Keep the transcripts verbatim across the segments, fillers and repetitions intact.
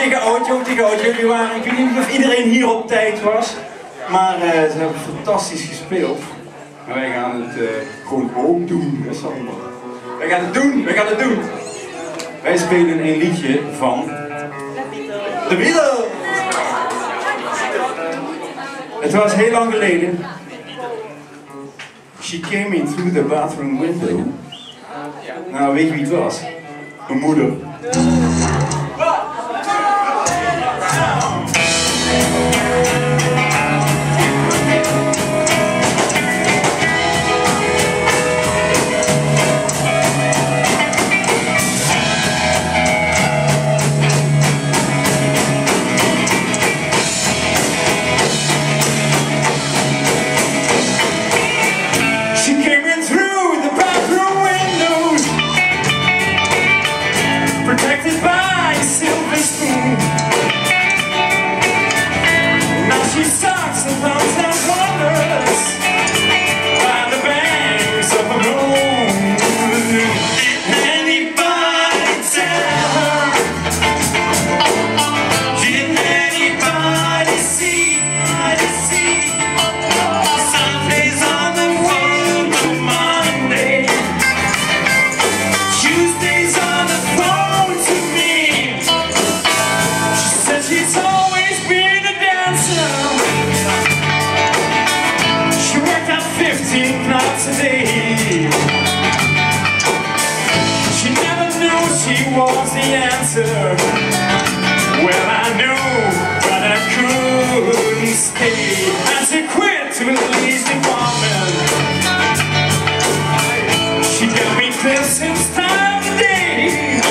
tegen auto, tegen auto. Die waren, ik weet niet of iedereen hier op tijd was, maar uh, ze hebben fantastisch gespeeld. Maar wij gaan het uh, gewoon ook doen, hè Sander? Wij gaan het doen, wij gaan het doen. Wij spelen een liedje van The Beatles. Het was heel lang geleden. She came in through the bathroom window. Nou, weet je wie het was? Mijn moeder. Was the answer? Well, I knew, but I couldn't stay. As she quit to the police department, she got me clear since time to day.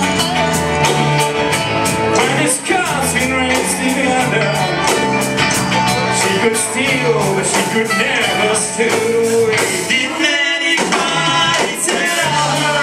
When his cars been raised together, she could steal, but she could never steal away. Didn't anybody tell her?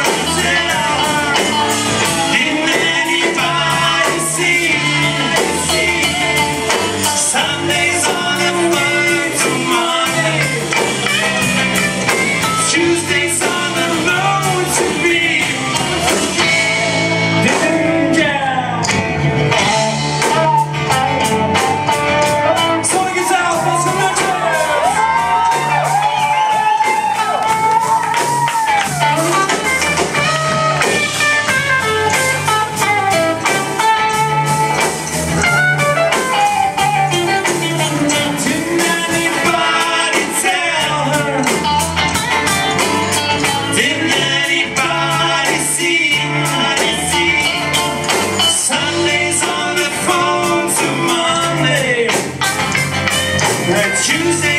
Tuesday